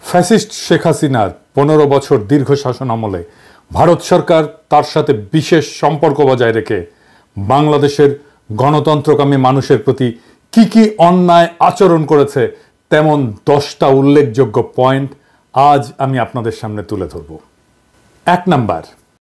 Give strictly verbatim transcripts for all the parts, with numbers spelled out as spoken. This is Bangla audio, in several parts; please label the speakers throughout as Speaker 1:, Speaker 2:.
Speaker 1: ফ্যাসিস্ট শেখ হাসিনার পনেরো বছর দীর্ঘ শাসন আমলে ভারত সরকার তার সাথে বিশেষ সম্পর্ক বজায় রেখে বাংলাদেশের গণতন্ত্রকামী মানুষের প্রতি কি কি অন্যায় আচরণ করেছে তেমন দশটা উল্লেখযোগ্য পয়েন্ট আজ আমি আপনাদের সামনে তুলে ধরব। এক নাম্বার,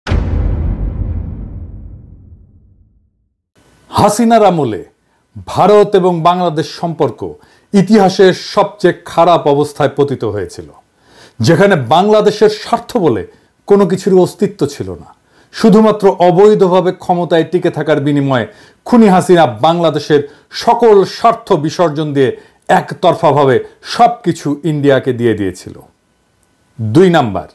Speaker 1: হাসিনার আমলে ভারত এবং বাংলাদেশ সম্পর্ক ইতিহাসের সবচেয়ে খারাপ অবস্থায় পতিত হয়েছিল, যেখানে বাংলাদেশের স্বার্থ বলে কোনো কিছুর অস্তিত্ব ছিল না। শুধুমাত্র অবৈধভাবে ক্ষমতায় টিকে থাকার বিনিময়ে খুনি হাসিনা বাংলাদেশের সকল স্বার্থ বিসর্জন দিয়ে একতরফাভাবে সব কিছু ইন্ডিয়াকে দিয়ে দিয়েছিল। দুই নাম্বার,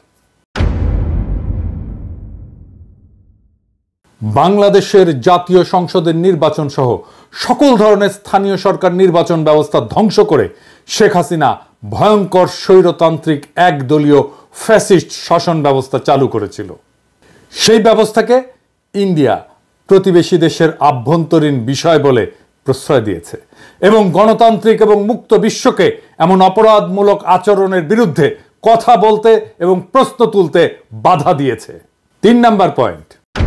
Speaker 1: বাংলাদেশের জাতীয় সংসদের নির্বাচন সহ সকল ধরনের স্থানীয় সরকার নির্বাচন ব্যবস্থা ধ্বংস করে শেখ হাসিনা ভয়ঙ্কর স্বৈরতান্ত্রিক একদলীয় ফ্যাসিস্ট শাসন ব্যবস্থা চালু করেছিল। সেই ব্যবস্থাকে ইন্ডিয়া প্রতিবেশী দেশের আভ্যন্তরীণ বিষয় বলে প্রশ্রয় দিয়েছে এবং গণতান্ত্রিক এবং মুক্ত বিশ্বকে এমন অপরাধমূলক আচরণের বিরুদ্ধে কথা বলতে এবং প্রশ্ন তুলতে বাধা দিয়েছে। তিন নাম্বার পয়েন্ট,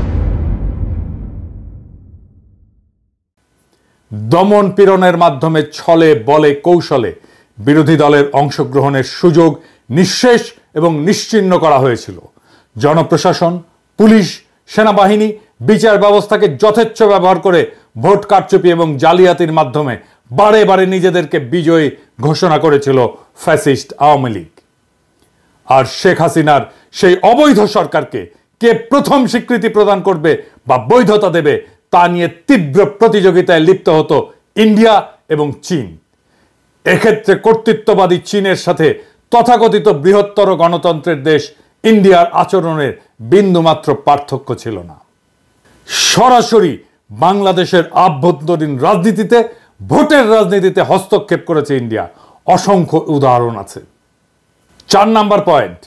Speaker 1: দমন পীড়নের মাধ্যমে ছলে বলে কৌশলে বিরোধী দলের অংশগ্রহণের সুযোগ নিঃশেষ এবং নিশ্চিহ্ন করা হয়েছিল। জনপ্রশাসন, পুলিশ, সেনাবাহিনী, বিচার ব্যবস্থাকে যথেচ্ছ ব্যবহার করে ভোট কারচুপি এবং জালিয়াতির মাধ্যমে বারে বারে নিজেদেরকে বিজয়ী ঘোষণা করেছিল ফ্যাসিস্ট আওয়ামী লীগ। আর শেখ হাসিনার সেই অবৈধ সরকারকে কে প্রথম স্বীকৃতি প্রদান করবে বা বৈধতা দেবে তা নিয়ে তীব্র প্রতিযোগিতায় লিপ্ত হতো ইন্ডিয়া এবং চীন। এক্ষেত্রে কর্তৃত্ববাদী চীনের সাথে তথাকথিত বৃহত্তর গণতন্ত্রের দেশ ইন্ডিয়ার আচরণের বিন্দুমাত্র পার্থক্য ছিল না। সরাসরি বাংলাদেশের আভ্যন্তরীণ রাজনীতিতে, ভোটের রাজনীতিতে হস্তক্ষেপ করেছে ইন্ডিয়া। অসংখ্য উদাহরণ আছে। চার নাম্বার পয়েন্ট,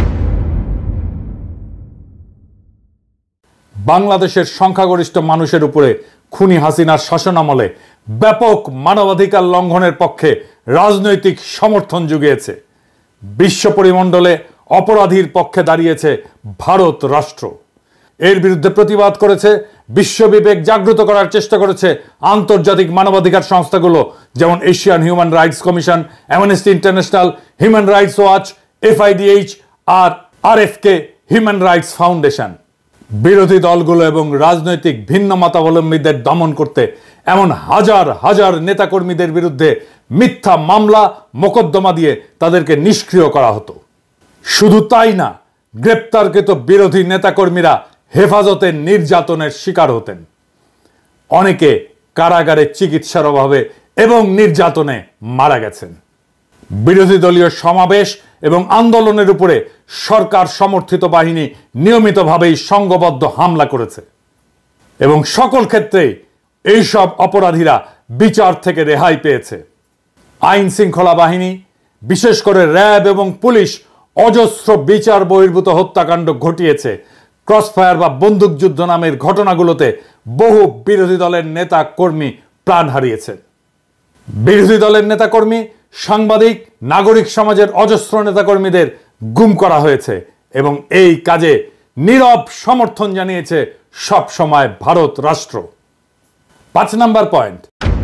Speaker 1: বাংলাদেশের সংখ্যাগরিষ্ঠ মানুষের উপরে খুনি হাসিনার শাসনামলে ব্যাপক মানবাধিকার লঙ্ঘনের পক্ষে রাজনৈতিক সমর্থন জুগিয়েছে। বিশ্ব পরিমণ্ডলে অপরাধীর পক্ষে দাঁড়িয়েছে ভারত রাষ্ট্র। এর বিরুদ্ধে প্রতিবাদ করেছে, বিশ্ববিবেক জাগ্রত করার চেষ্টা করেছে আন্তর্জাতিক মানবাধিকার সংস্থাগুলো, যেমন Asian human rights commission, Amnesty International, human rights watch, FIDH আর আরএফকে হিউম্যান রাইটস ফাউন্ডেশন। বিরোধী দলগুলো এবং রাজনৈতিক ভিন্ন মতাবলম্বীদের দমন করতে এমন হাজার হাজার নেতাকর্মীদের বিরুদ্ধে মিথ্যা মামলা মোকদ্দমা দিয়ে তাদেরকে নিষ্ক্রিয় করা হতো। শুধু তাই না, গ্রেপ্তারকৃত বিরোধী নেতাকর্মীরা হেফাজতে নির্যাতনের শিকার হতেন। অনেকে কারাগারে চিকিৎসার অভাবে এবং নির্যাতনে মারা গেছেন। বিরোধী দলীয় সমাবেশ এবং আন্দোলনের উপরে সরকার সমর্থিত বাহিনী নিয়মিতভাবেই সংঘবদ্ধ হামলা করেছে এবং সকল ক্ষেত্রেই এইসব অপরাধীরা বিচার থেকে রেহাই পেয়েছে। আইন শৃঙ্খলা বাহিনী, বিশেষ করে র্যাব এবং পুলিশ অজস্র বিচার বহির্ভূত হত্যাকাণ্ড ঘটিয়েছে। ক্রসফায়ার বা বন্দুকযুদ্ধ নামের ঘটনাগুলোতে বহু বিরোধী দলের নেতা কর্মী প্রাণ হারিয়েছে। বিরোধী দলের নেতাকর্মী, সাংবাদিক, নাগরিক সমাজের অজস্র নেতাকর্মীদের গুম করা হয়েছে এবং এই কাজে নীরব সমর্থন জানিয়েছে সব সময় ভারত রাষ্ট্র। পাঁচ নাম্বার পয়েন্ট,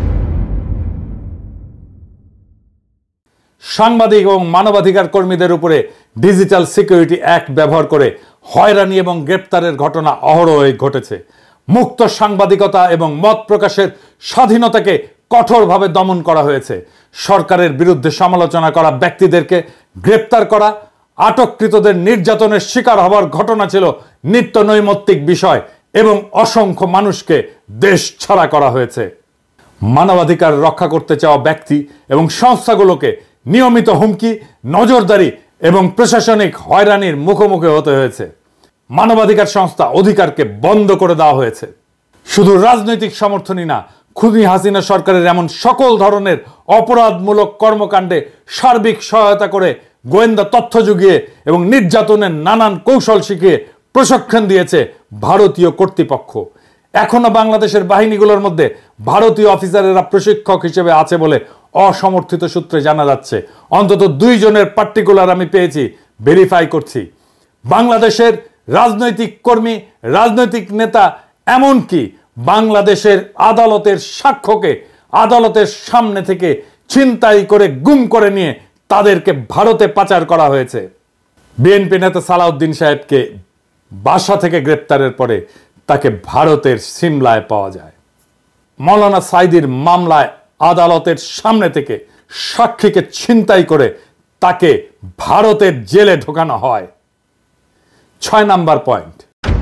Speaker 1: সাংবাদিক এবং মানবাধিকার কর্মীদের উপরে ডিজিটাল সিকিউরিটি অ্যাক্ট ব্যবহার করে হয়রানি এবং গ্রেপ্তারের ঘটনা অহরহই ঘটেছে। মুক্ত সাংবাদিকতা এবং মত প্রকাশের স্বাধীনতাকে কঠোরভাবে দমন করা হয়েছে। সরকারের বিরুদ্ধে সমালোচনা করা ব্যক্তিদেরকে গ্রেপ্তার করা, আটককৃতদের নির্যাতনের শিকার হওয়ার ঘটনা ছিল নিত্য নৈমিত্তিক বিষয় এবং অসংখ্য মানুষকে দেশ ছাড়া করা হয়েছে। মানবাধিকার রক্ষা করতে চাওয়া ব্যক্তি এবং সংস্থাগুলোকে নিয়মিত হুমকি, নজরদারি এবং প্রশাসনিক হয়রানির মুখোমুখি হতে হয়েছে। মানবাধিকার সংস্থা অধিকারকে বন্ধ করে দেওয়া হয়েছে। শুধু রাজনৈতিক সমর্থনই না, খুনি হাসিনা সরকারের এমন সকল ধরনের অপরাধমূলক কর্মকাণ্ডে সার্বিক সহায়তা করে গোয়েন্দা তথ্য জুগিয়ে এবং নির্যাতনের নানান কৌশল শিখিয়ে প্রশিক্ষণ দিয়েছে ভারতীয় কর্তৃপক্ষ। এখনো বাংলাদেশের বাহিনীগুলোর মধ্যে ভারতীয় অফিসারেরা প্রশিক্ষক হিসেবে আছে বলে অসমর্থিত সূত্রে জানা যাচ্ছে, অন্তত দুইজনের পার্টিকুলার আমি পেয়েছি, ভেরিফাই করছি। বাংলাদেশের রাজনৈতিক কর্মী, রাজনৈতিক নেতা, এমনকি বাংলাদেশের আদালতের সাক্ষ্যকে আদালতের সামনে থেকে ছিনতাই করে গুম করে নিয়ে তাদেরকে ভারতে পাচার করা হয়েছে। বিএনপি নেতা সালাউদ্দিন সাহেবকে বাসা থেকে গ্রেপ্তারের পরে তাকে ভারতের সিমলায় পাওয়া যায়। মৌলানা সাইদির মামলায় আদালতের সামনে থেকে সাক্ষীকে ছিনতাই করে তাকে ভারতের জেলে ঢোকানো হয়। ছয় নাম্বার পয়েন্ট,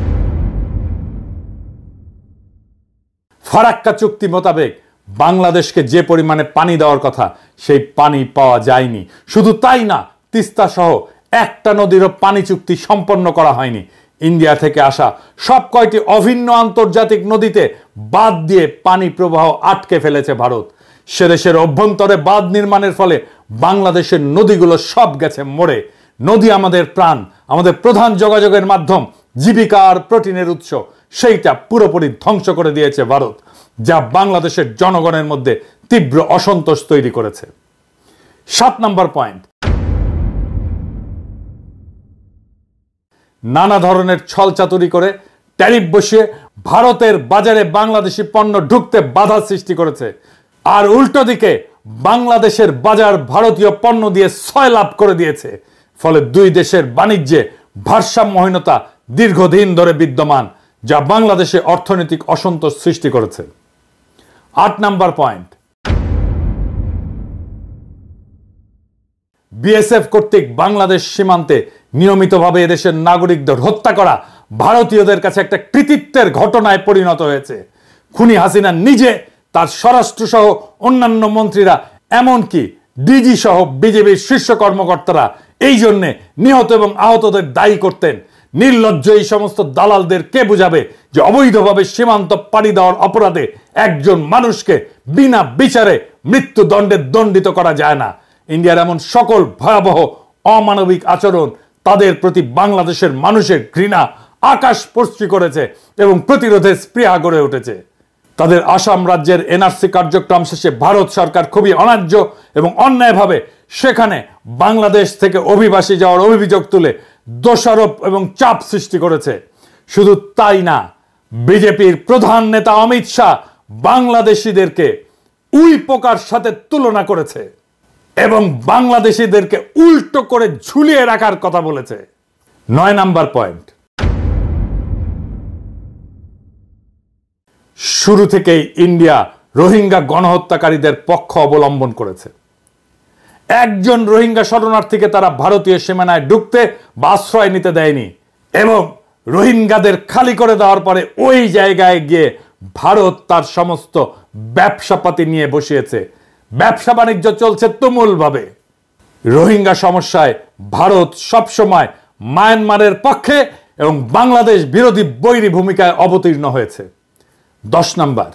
Speaker 1: ফারাক্কা চুক্তি মোতাবেক বাংলাদেশকে যে পরিমাণে পানি দেওয়ার কথা সেই পানি পাওয়া যায়নি। শুধু তাই না, তিস্তা সহ একটা নদীরও পানি চুক্তি সম্পন্ন করা হয়নি। ইন্ডিয়া থেকে আসা সব কয়টি অভিন্ন আন্তর্জাতিক নদীতে বাঁধ দিয়ে পানি প্রবাহ আটকে ফেলেছে ভারত। সে দেশের অভ্যন্তরে বাঁধ নির্মাণের ফলে বাংলাদেশের নদীগুলো সব গেছে মরে। নদী আমাদের প্রাণ, আমাদের প্রধান যোগাযোগের মাধ্যম, জীবিকা আর প্রোটিনের উৎস, সেইটা পুরোপুরি ধ্বংস করে দিয়েছে ভারত, যা বাংলাদেশের জনগণের মধ্যে তীব্র অসন্তোষ তৈরি করেছে। সাত নম্বর পয়েন্ট, নানা ধরনের ছলচাতুরি করে ট্যারিফ বসিয়ে ভারতের বাজারে বাংলাদেশি পণ্য ঢুকতে বাধা সৃষ্টি করেছে, আর উল্টো দিকে বাংলাদেশের বাজার ভারতীয় পণ্য দিয়ে ছয় লাভ করে দিয়েছে। ফলে দুই দেশের বাণিজ্যে ভারসাম্যহীনতা দীর্ঘদিন ধরে বিদ্যমান, যা বাংলাদেশে অর্থনৈতিক অসন্তোষ সৃষ্টি করেছে। আট নাম্বার পয়েন্ট, বিএসএফ কর্তৃক বাংলাদেশ সীমান্তে নিয়মিতভাবে এদেশের নাগরিকদের হত্যা করা ভারতীয়দের কাছে একটা কৃতিত্বের ঘটনায় পরিণত হয়েছে। খুনি হাসিনা নিজে, তার স্বরাষ্ট্র সহ অন্যান্য মন্ত্রীরা, এমনকি ডিজি সহ বিজেপির শীর্ষ কর্মকর্তারা এই জন্যে নিহত এবং আহতদের দায়ী করতেন। নির্লজ্জ এই সমস্ত দালালদের কে বুঝাবে যে অবৈধভাবে সীমান্ত পাড়ি দেওয়ার অপরাধে একজন মানুষকে বিনা বিচারে মৃত্যুদণ্ডে দণ্ডিত করা যায় না। ইন্ডিয়ার এমন সকল ভয়াবহ অমানবিক আচরণ তাদের প্রতি বাংলাদেশের মানুষের ঘৃণা আকাশ স্পর্শী করেছে এবং প্রতিরোধের স্পৃহা গড়ে উঠেছে। তাদের আসাম রাজ্যের এনআরসি কার্যক্রম শেষে ভারত সরকার খুবই অন্যায্য এবং অন্যায়ভাবে সেখানে বাংলাদেশ থেকে অভিবাসী যাওয়ার অভিযোগ তুলে দোষারোপ এবং চাপ সৃষ্টি করেছে। শুধু তাই না, বিজেপির প্রধান নেতা অমিত শাহ বাংলাদেশিদেরকে উই পোকার সাথে তুলনা করেছে এবং বাংলাদেশিদেরকে উল্টো করে ঝুলিয়ে রাখার কথা বলেছে। নয় নাম্বার পয়েন্ট, শুরু থেকেই ইন্ডিয়া রোহিঙ্গা গণহত্যাকারীদের পক্ষ অবলম্বন করেছে। একজন রোহিঙ্গা শরণার্থীকে তারা ভারতীয় সীমানায় ঢুকতে বা আশ্রয় নিতে দেয়নি এবং রোহিঙ্গাদের খালি করে দেওয়ার পরে ওই জায়গায় গিয়ে ভারত তার সমস্ত ব্যবসাপাতি নিয়ে বসিয়েছে। ব্যবসা বাণিজ্য চলছে তুমুলভাবে। রোহিঙ্গা সমস্যায় ভারত সবসময় মায়ানমারের পক্ষে এবং বাংলাদেশ বিরোধী বৈরী ভূমিকায় অবতীর্ণ হয়েছে। দশ নাম্বার,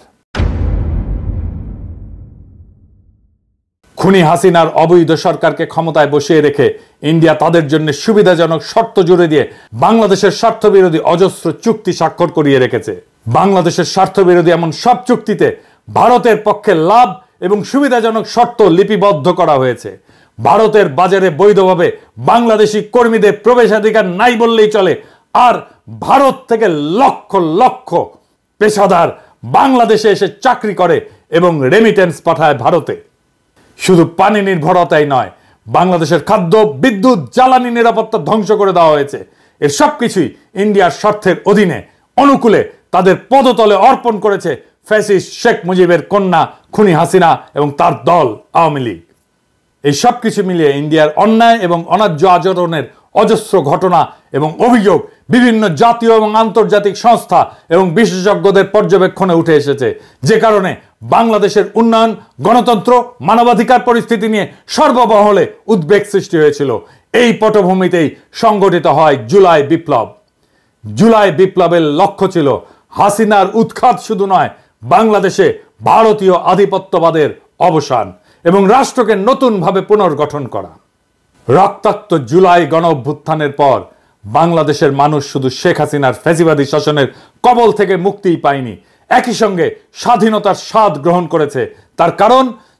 Speaker 1: খুনি হাসিনার অবৈধ সরকারকে ক্ষমতায় বসিয়ে রেখে ইন্ডিয়া তাদের জন্য সুবিধাজনক শর্ত জুড়ে দিয়ে বাংলাদেশের স্বার্থবিরোধী অজস্র চুক্তি স্বাক্ষর করিয়ে রেখেছে। বাংলাদেশের স্বার্থবিরোধী এমন সব চুক্তিতে ভারতের পক্ষে লাভ এবং সুবিধাজনক শর্ত লিপিবদ্ধ করা হয়েছে। ভারতের বাজারে বৈধভাবে বাংলাদেশি কর্মীদের প্রবেশাধিকার নাই বললেই চলে, আর ভারত থেকে লক্ষ লক্ষ পেশাদার বাংলাদেশে এসে চাকরি করে এবং রেমিটেন্স পাঠায় ভারতে। শুধু পানি নির্ভরতাই নয়, বাংলাদেশের খাদ্য, বিদ্যুৎ, জ্বালানি নিরাপত্তা ধ্বংস করে দেওয়া হয়েছে। এর সবকিছুই ইন্ডিয়ার স্বার্থের অধীনে অনুকূলে তাদের পদতলে অর্পণ করেছে ফ্যাসিস্ট শেখ মুজিবের কন্যা খুনি হাসিনা এবং তার দল আওয়ামী লীগ। এই সব কিছু মিলিয়ে ইন্ডিয়ার অন্যায় এবং অন্যায্য আচরণের অজস্র ঘটনা এবং অভিযোগ বিভিন্ন জাতীয় এবং আন্তর্জাতিক সংস্থা এবং বিশেষজ্ঞদের পর্যবেক্ষণে উঠে এসেছে, যে কারণে বাংলাদেশের উন্নয়ন, গণতন্ত্র, মানবাধিকার পরিস্থিতি নিয়ে সর্বমহলে উদ্বেগ সৃষ্টি হয়েছিল। এই পটভূমিতেই সংগঠিত হয় জুলাই বিপ্লব। জুলাই বিপ্লবের লক্ষ্য ছিল হাসিনার উৎখাত শুধু নয়, বাংলাদেশে ভারতীয় আধিপত্যবাদের অবসান এবং রাষ্ট্রকে নতুনভাবে পুনর্গঠন করা। রক্তাক্ত জুলাই গণ অভ্যুত্থানের পর বাংলাদেশের মানুষ শুধু শেখ হাসিনার ফ্যাসিবাদী শাসনের কবল থেকে মুক্তিই পায়নি, একই সঙ্গে স্বাধীনতার স্বাদ গ্রহণ করেছে। তার কারণ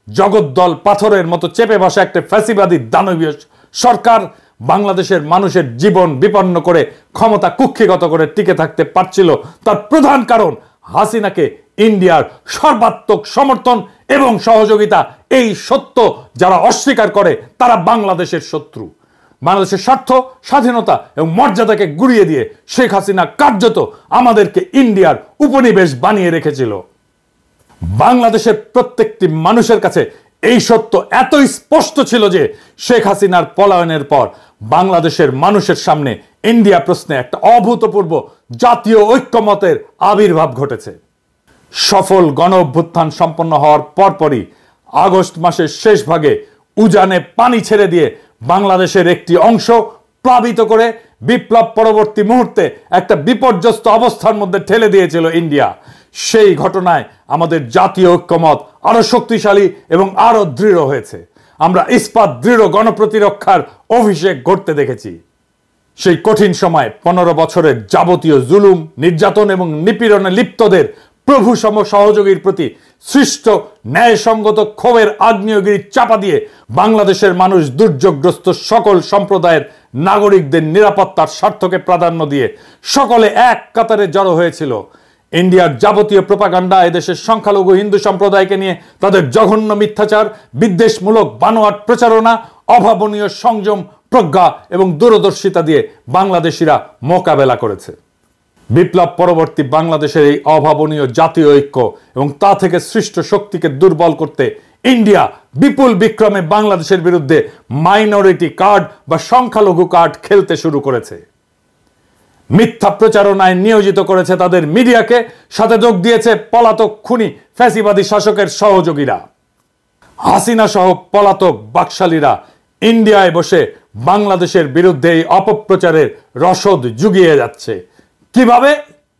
Speaker 1: জগদ্দল পাথরের মতো চেপে বসা একটা ফ্যাসিবাদী দানবীয় সরকার বাংলাদেশের মানুষের জীবন বিপন্ন করে ক্ষমতা কুক্ষিগত করে টিকে থাকতে পারছিল, তার প্রধান কারণ হাসিনাকে ইন্ডিয়ার সর্বাত্মক সমর্থন এবং সহযোগিতা। এই সত্য যারা অস্বীকার করে তারা বাংলাদেশের শত্রু। বাংলাদেশের স্বার্থ, স্বাধীনতা এবং মর্যাদাকে গুড়িয়ে দিয়ে শেখ হাসিনা কার্যত আমাদেরকে ইন্ডিয়ার উপনিবেশ বানিয়ে রেখেছিল। বাংলাদেশের প্রত্যেকটি মানুষের কাছে এই সত্য এতই স্পষ্ট ছিল যে শেখ হাসিনার পলায়নের পর বাংলাদেশের মানুষের সামনে ইন্ডিয়া প্রশ্নে একটা অভূতপূর্ব জাতীয় ঐক্যমতের আবির্ভাব ঘটেছে। সফল গণ অভ্যুত্থান সম্পন্ন হওয়ার পরপরই আগস্ট মাসের শেষ ভাগে উজানে পানি ছেড়ে দিয়ে বাংলাদেশের একটি অংশ প্লাবিত করে বিপ্লব পরবর্তী মুহূর্তে একটা বিপর্যস্ত অবস্থার মধ্যে ঠেলে দিয়েছিল ইন্ডিয়া। সেই ঘটনায় আমাদের জাতীয় ঐক্যমত আরো শক্তিশালী এবং আরো দৃঢ় হয়েছে। আমরা ইস্পাত দৃঢ় গণপ্রতিরক্ষার অভিষেক ঘটতে দেখেছি। সেই কঠিন সময় পনেরো বছরের যাবতীয় জুলুম, নির্যাতন এবং নিপীড়নে লিপ্তদের প্রভু সম সহযোগীর প্রতি সৃষ্ট ন্যায়সঙ্গত ক্ষোভের আগ্নেয়গিরি চাপা দিয়ে বাংলাদেশের মানুষ দুর্যোগগ্রস্ত সকল সম্প্রদায়ের নাগরিকদের নিরাপত্তার স্বার্থকে প্রাধান্য দিয়ে সকলে এক কাতারে জড়ো হয়েছিল। ইন্ডিয়ার যাবতীয় প্রোপাগান্ডা এদেশের সংখ্যালঘু হিন্দু সম্প্রদায়কে নিয়ে তাদের জঘন্য মিথ্যাচার, বিদ্বেষমূলক বানোয়াট প্রচারণা, অভাবনীয় সংযম, প্রজ্ঞা এবং দূরদর্শিতা দিয়ে বাংলাদেশিরা মোকাবেলা করেছে। বিপ্লব পরবর্তী বাংলাদেশের এই অভাবনীয় জাতীয় ঐক্য এবং তা থেকে সৃষ্ট শক্তিকে দুর্বল করতে ইন্ডিয়া বিপুল বিক্রমে বাংলাদেশের বিরুদ্ধে মাইনরিটি কার্ড বা সংখ্যালঘু কার্ড খেলতে শুরু করেছে। মিথ্যা প্রচারণায় নিয়োজিত করেছে তাদের মিডিয়াকে, সাথে যোগ দিয়েছে পলাতক খুনি ফ্যাসিবাদী শাসকের সহযোগীরা। হাসিনা সহ পলাতক বাকশালীরা ইন্ডিয়ায় বসে বাংলাদেশের বিরুদ্ধে এই অপপ্রচারের রসদ জুগিয়ে যাচ্ছে। কিভাবে?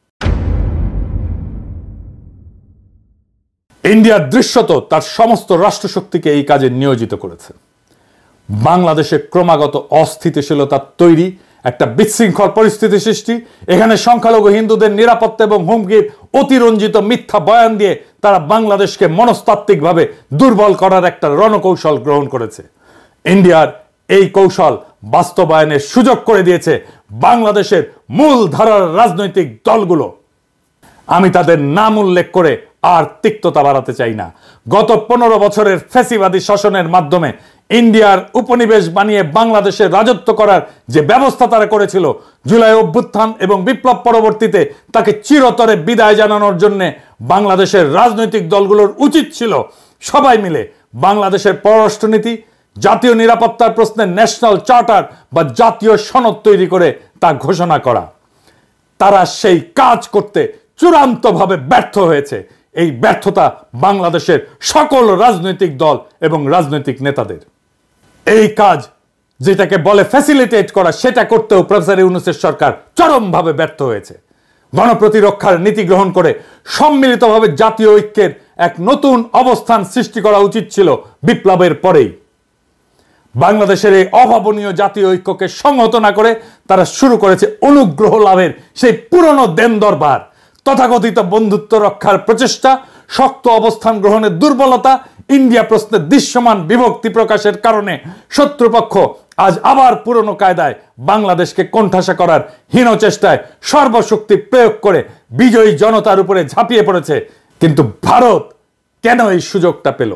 Speaker 1: ইন্ডিয়া দৃশ্যত তার সমস্ত রাষ্ট্রশক্তিকে এই কাজে নিয়োজিত করেছে। বাংলাদেশে ক্রমাগত অস্থিতিশীলতা তৈরি, একটা বিশৃঙ্খল পরিস্থিতি সৃষ্টি, এখানে সংখ্যালঘু হিন্দুদের নিরাপত্তা এবং হুমকির অতিরঞ্জিত মিথ্যা বয়ান দিয়ে তারা বাংলাদেশকে মনস্তাত্ত্বিকভাবে দুর্বল করার একটা রণকৌশল গ্রহণ করেছে। ইন্ডিয়ার এই কৌশল বাস্তবায়নের সুযোগ করে দিয়েছে বাংলাদেশের মূল ধারার রাজনৈতিক দলগুলো। আমি তাদের নাম উল্লেখ করে আর তিক্ততা বাড়াতে চাই না। গত পনেরো বছরের ফ্যাসিবাদী শাসনের মাধ্যমে ইন্ডিয়ার উপনিবেশ বানিয়ে বাংলাদেশে রাজত্ব করার যে ব্যবস্থা তারা করেছিল, জুলাই অভ্যুত্থান এবং বিপ্লব পরবর্তীতে তাকে চিরতরে বিদায় জানানোর জন্য বাংলাদেশের রাজনৈতিক দলগুলোর উচিত ছিল সবাই মিলে বাংলাদেশের পররাষ্ট্রনীতি, জাতীয় নিরাপত্তার প্রশ্নে ন্যাশনাল চার্টার বা জাতীয় সনদ তৈরি করে তা ঘোষণা করা। তারা সেই কাজ করতে চূড়ান্তভাবে ব্যর্থ হয়েছে। এই ব্যর্থতা বাংলাদেশের সকল রাজনৈতিক দল এবং রাজনৈতিক নেতাদের। এই কাজ যেটাকে বলে ফ্যাসিলিটেট করা, সেটা করতেও প্রফেসর ইউনূসের সরকার চরমভাবে ব্যর্থ হয়েছে। গণপ্রতিরক্ষার নীতি গ্রহণ করে সম্মিলিতভাবে জাতীয় ঐক্যের এক নতুন অবস্থান সৃষ্টি করা উচিত ছিল বিপ্লবের পরেই। বাংলাদেশের এই অভাবনীয় জাতীয় ঐক্যকে সংহত না করে তারা শুরু করেছে অনুগ্রহ লাভের সেই পুরনো দেন দরবার, তথাকথিত বন্ধুত্ব রক্ষার প্রচেষ্টা, শক্ত অবস্থান গ্রহণের দুর্বলতা, ইন্ডিয়া প্রশ্নে দৃশ্যমান বিভক্তি প্রকাশের কারণে শত্রুপক্ষ আজ আবার পুরনো কায়দায় বাংলাদেশকে কোণঠাসা করার হীন চেষ্টায় সর্বশক্তি প্রয়োগ করে বিজয়ী জনতার উপরে ঝাঁপিয়ে পড়েছে। কিন্তু ভারত কেন এই সুযোগটা পেল?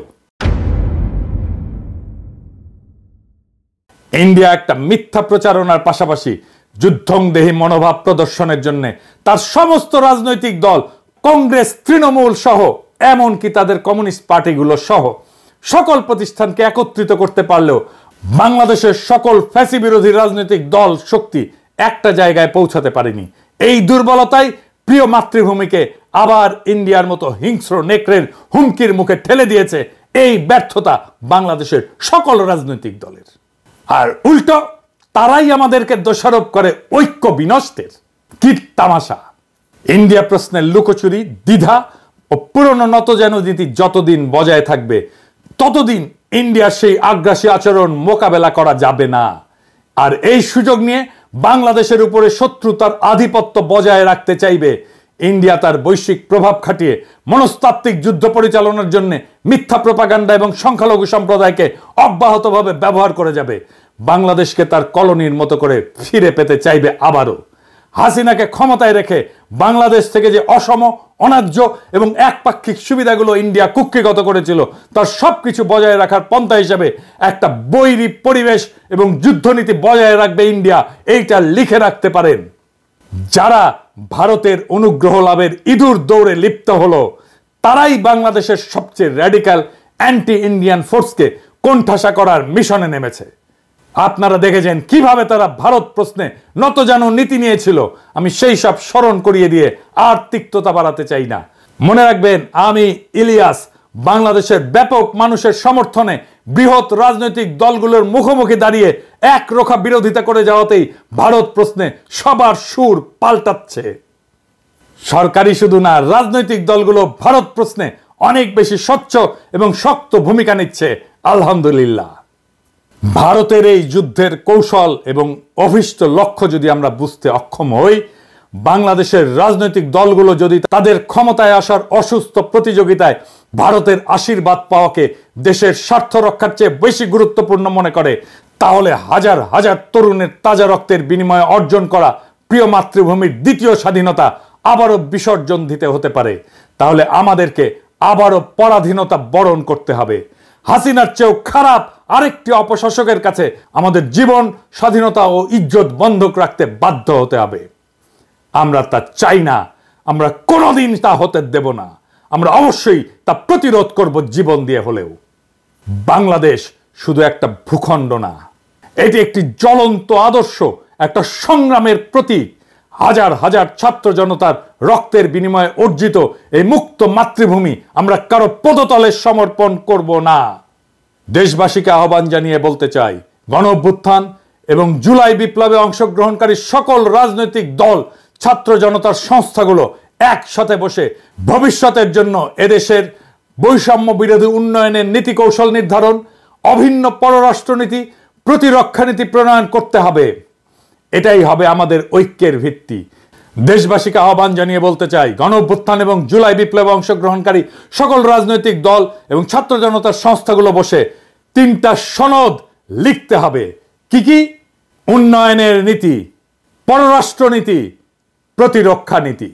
Speaker 1: ইন্ডিয়া একটা মিথ্যা প্রচারণার পাশাপাশি যুদ্ধংদেহী মনোভাব প্রদর্শনের জন্য তার সমস্ত রাজনৈতিক দল, কংগ্রেস, তৃণমূল সহ এমনকি তাদের কমিউনিস্ট পার্টিগুলো সহ সকল প্রতিষ্ঠানকে একত্রিত করতে পারলেও বাংলাদেশের সকল ফ্যাসি বিরোধী রাজনৈতিক দল শক্তি একটা জায়গায় পৌঁছাতে পারেনি। এই দুর্বলতাই প্রিয় মাতৃভূমিকে আবার ইন্ডিয়ার মতো হিংস্র নেকড়ের হুমকির মুখে ঠেলে দিয়েছে। এই ব্যর্থতা বাংলাদেশের সকল রাজনৈতিক দলের। আর উল্টো তারাই আমাদেরকে দোষারোপ করে ঐক্য বিনষ্টের। কি তামাশা! ইন্ডিয়া প্রশ্নের লুকোচুরি, দ্বিধা ও পুরনো নতজান নীতি যতদিন বজায় থাকবে ততদিন ইন্ডিয়ার সেই আগ্রাসী আচরণ মোকাবেলা করা যাবে না। আর এই সুযোগ নিয়ে বাংলাদেশের উপরে শত্রু তার আধিপত্য বজায় রাখতে চাইবে। ইন্ডিয়া তার বৈশ্বিক প্রভাব খাটিয়ে মনস্তাত্ত্বিক যুদ্ধ পরিচালনার জন্য মিথ্যা প্রপাগান্ডা এবং সংখ্যালঘু সম্প্রদায়কে অব্যাহতভাবে ব্যবহার করে যাবে। বাংলাদেশকে তার কলোনির মতো করে ফিরে পেতে চাইবে আবারও। হাসিনাকে ক্ষমতায় রেখে বাংলাদেশ থেকে যে অসম, অন্যায্য এবং একপাক্ষিক সুবিধাগুলো ইন্ডিয়া কুক্ষিগত করেছিল তার সবকিছু বজায় রাখার পন্থা হিসেবে একটা বৈরী পরিবেশ এবং যুদ্ধনীতি বজায় রাখবে ইন্ডিয়া, এইটা লিখে রাখতে পারেন। যারা ভারতের অনুগ্রহ লাভের ইঁদুর দৌড়ে লিপ্ত হলো তারাই বাংলাদেশের সবচেয়ে র্যাডিক্যাল অ্যান্টি ইন্ডিয়ান ফোর্সকে কোণঠাসা করার মিশনে নেমেছে। আপনারা দেখেছেন কিভাবে তারা ভারত প্রশ্নে নতজানু নীতি নিয়েছিল। আমি সেই সব স্মরণ করিয়ে দিয়ে আর তিক্ততা বাড়াতে চাই না। মনে রাখবেন, আমি ইলিয়াস বাংলাদেশের ব্যাপক মানুষের সমর্থনে বৃহৎ রাজনৈতিক দলগুলোর মুখোমুখি দাঁড়িয়ে একরোখা বিরোধিতা করে যাওয়াতেই ভারত প্রশ্নে সবার সুর পাল্টাচ্ছে। সরকারি শুধু না, রাজনৈতিক দলগুলো ভারত প্রশ্নে অনেক বেশি স্বচ্ছ এবং শক্ত ভূমিকা নিচ্ছে, আলহামদুলিল্লাহ। ভারতের এই যুদ্ধের কৌশল এবং অভীষ্ট লক্ষ্য যদি আমরা বুঝতে অক্ষম হই, বাংলাদেশের রাজনৈতিক দলগুলো যদি তাদের ক্ষমতায় আসার অসুস্থ প্রতিযোগিতায় ভারতের আশীর্বাদ পাওয়াকে দেশের স্বার্থ রক্ষার চেয়ে বেশি গুরুত্বপূর্ণ মনে করে, তাহলে হাজার হাজার তরুণের তাজা রক্তের বিনিময়ে অর্জন করা প্রিয় মাতৃভূমির দ্বিতীয় স্বাধীনতা আবারও বিসর্জন দিতে হতে পারে। তাহলে আমাদেরকে আবারও পরাধীনতা বরণ করতে হবে। হাসিনার চেয়েও খারাপ আরেকটি অপশাসকের কাছে আমাদের জীবন, স্বাধীনতা ও ইজ্জত বন্ধক রাখতে বাধ্য হতে হবে। আমরা তা চাই না, আমরা কোনোদিন তা হতে দেব না। আমরা অবশ্যই তা প্রতিরোধ করব জীবন দিয়ে হলেও। বাংলাদেশ শুধু একটা ভূখণ্ড না, এটি একটি জ্বলন্ত আদর্শ, একটা সংগ্রামের প্রতীক। হাজার হাজার ছাত্র জনতার রক্তের বিনিময়ে অর্জিত এই মুক্ত মাতৃভূমি আমরা কারো পদতলে সমর্পণ করব না। দেশবাসীকে আহ্বান জানিয়ে বলতে চাই, গণ অভ্যুত্থান এবং জুলাই বিপ্লবে অংশগ্রহণকারী সকল রাজনৈতিক দল, ছাত্র জনতার সংস্থাগুলো একসাথে বসে ভবিষ্যতের জন্য এদেশের বৈষম্য বিরোধী উন্নয়নের নীতি কৌশল নির্ধারণ, অভিন্ন পররাষ্ট্রনীতি, প্রতিরক্ষা নীতি প্রণয়ন করতে হবে। এটাই হবে আমাদের ঐক্যের ভিত্তি। দেশবাসীকে আহ্বান জানিয়ে বলতে চাই, গণ অভ্যুত্থান এবং জুলাই বিপ্লবে অংশগ্রহণকারী সকল রাজনৈতিক দল এবং ছাত্র জনতার সংস্থাগুলো বসে তিনটা সনদ লিখতে হবে। কি কি? উন্নয়নের নীতি, পররাষ্ট্রনীতি, প্রতিরক্ষা নীতি।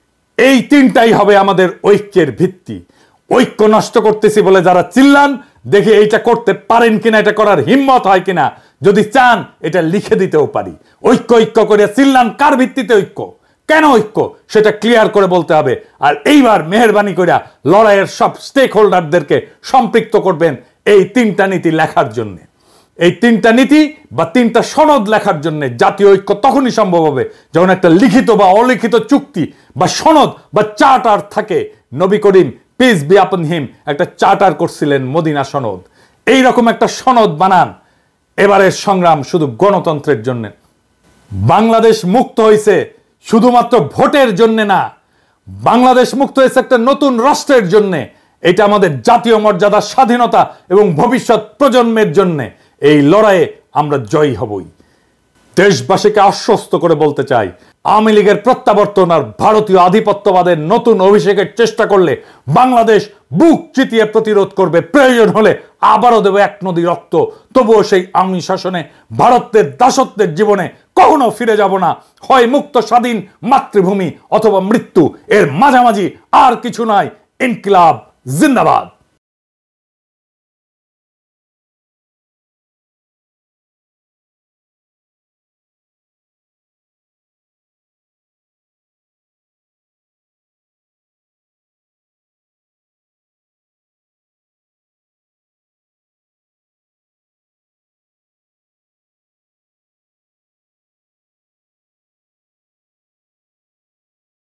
Speaker 1: এই তিনটাই হবে আমাদের ঐক্যের ভিত্তি। ঐক্য নষ্ট করতেছি বলে যারা চিল্লান, দেখে এইটা করতে পারেন কিনা, এটা করার হিম্মত হয় কিনা। যদি চান এটা লিখে দিতেও পারি। ঐক্য ঐক্য করে চিল্লান, কার ভিত্তিতে ঐক্য, কেন ঐক্য, সেটা ক্লিয়ার করে বলতে হবে। আর এইবার মেহেরবানি করে লড়াইয়ের সব স্টেক হোল্ডারদেরকে সম্পৃক্ত করবেন এই তিনটা নীতি লেখার জন্য। এই তিনটা নীতি বা তিনটা সনদ লেখার জন্য জাতীয় ঐক্য তখনই সম্ভব হবে যখন একটা লিখিত বা অলিখিত চুক্তি বা সনদ বা চার্টার থাকে। নবী করিম পিস বি আপন হিম একটা চার্টার করছিলেন, মদিনা সনদ। এই রকম একটা সনদ বানান। এবারের সংগ্রাম শুধু গণতন্ত্রের জন্য। বাংলাদেশ মুক্ত হয়েছে শুধুমাত্র ভোটের জন্য না, বাংলাদেশ মুক্ত হয়েছে একটা নতুন রাষ্ট্রের জন্য। এটা আমাদের জাতীয় মর্যাদা, স্বাধীনতা এবং ভবিষ্যৎ প্রজন্মের জন্য। এই লড়াইয়ে আমরা জয়ী হবই। দেশবাসীকে আশ্বস্ত করে বলতে চাই, আওয়ামী লীগের প্রত্যাবর্তন আর ভারতীয় আধিপত্যবাদের নতুন অভিষেকের চেষ্টা করলে বাংলাদেশ বুক চিতিয়ে প্রতিরোধ করবে। প্রয়োজন হলে আবারও দেবে এক নদী রক্ত। তবুও সেই আওয়ামী শাসনে, ভারতের দাসত্বের জীবনে কখনো ফিরে যাব না। হয় মুক্ত স্বাধীন মাতৃভূমি অথবা মৃত্যু, এর মাঝামাঝি আর কিছু নয়। ইনকিলাব জিন্দাবাদ।